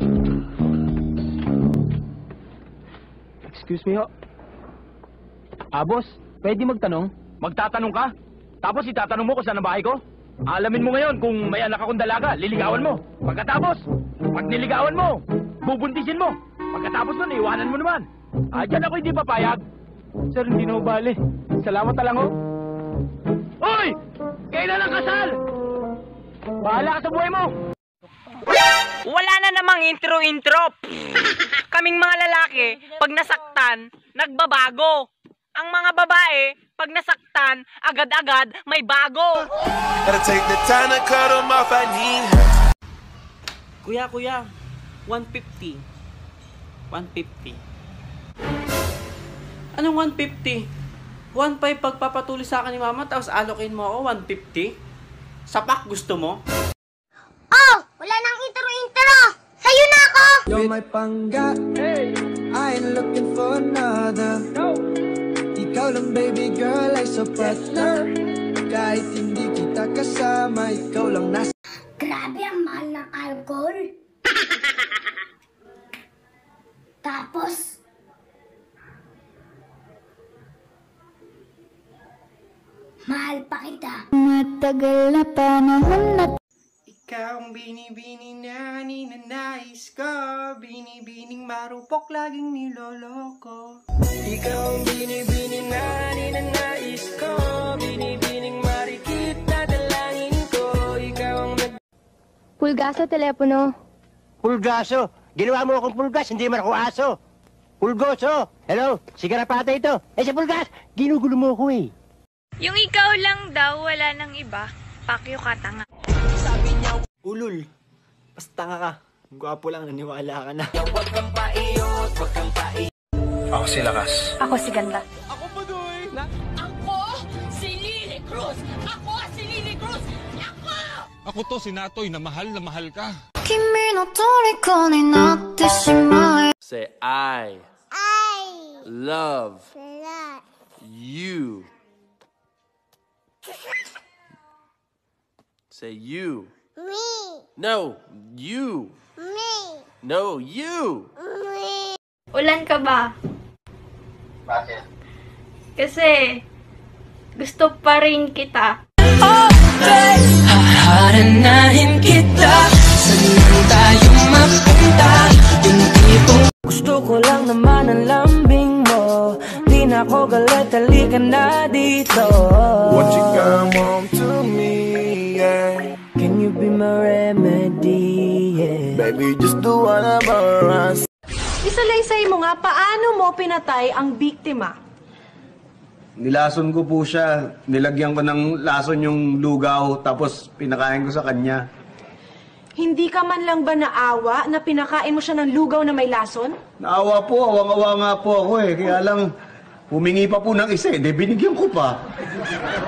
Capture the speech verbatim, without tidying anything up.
Excuse me ho. Ah, boss, pwede magtanong? Magtatanong ka? Tapos itatanong mo kung saan ang bahay ko? Alamin mo ngayon kung may anak akong dalaga, liligawan mo. Pagkatapos, pag niligawan mo, bubuntisin mo. Pagkatapos nun, iwanan mo naman. Ah, dyan ako hindi papayag. Sir, hindi na ho bale. Salamat na lang ho. Hoy! Kailan ang kasal? Bahala ka sa buhay mo! Wala na namang intro-intro. Kaming mga lalaki, pag nasaktan, nagbabago. Ang mga babae, pag nasaktan, agad-agad may bago. Kuya, kuya, one fifty. one fifty. Anong one fifty? one five pagpapatuloy sa akin ni mama, tapos alokin mo ako one fifty? Sapak gusto mo? Oh! Wala nang intro-intro! Sa'yo na ako! You're my pangga. Hey. I ain't looking for another. No. Ikaw lang baby girl ay sa partner. Kahit hindi kita kasama, ikaw lang nasa... Grabe ang mahal ng alcohol. Tapos... mahal pa kita. Matagal na panahon na... Ikaw ang binibini na ninanais ko. Binibining marupok laging niloloko. Ikaw ang binibini na ninanais ko. Binibining marikit na dalangin ko. Ikaw ang nag... Pulgaso, telepono. Pulgaso? Ginawa mo akong pulgas, hindi man ako aso. Pulgoso! Hello? Sigarapata ito. Eh si Pulgas, ginugulo mo ako eh. Yung ikaw lang daw, wala nang iba. Pakyo ka, tanga. Ulul. Basta nga ka. Gwapo lang, naniwala ka na. Ako si Lakas. Ako si Ganda. Ako pa doy! Na... Ako si Lily Cruz! Ako si Lily Cruz! Ako! Ako to si Natoy na mahal na mahal ka. Say I. I Love. love You. Say you. me. No, you. Me. No, you. Me. Ulan ka ba? Bakit? Kasi gusto pa rin kita. Haharanahin kita. Saan tayo mapunta? Yung tipong gusto ko lang naman ang lambing mo. Di na ako galit, halika na dito. Won't you come home to me, yeah? Can you be my remedy, yeah? Baby, just do whatever I say. Isalaysay mo nga, paano mo pinatay ang biktima? Nilason ko po siya. Nilagyan ko ng lason yung lugaw, tapos pinakain ko sa kanya. Hindi ka man lang ba naawa na pinakain mo siya ng lugaw na may lason? Naawa po, awang-awa nga po ako eh. Kaya lang, humingi pa po ng isa eh, de binigyan ko pa.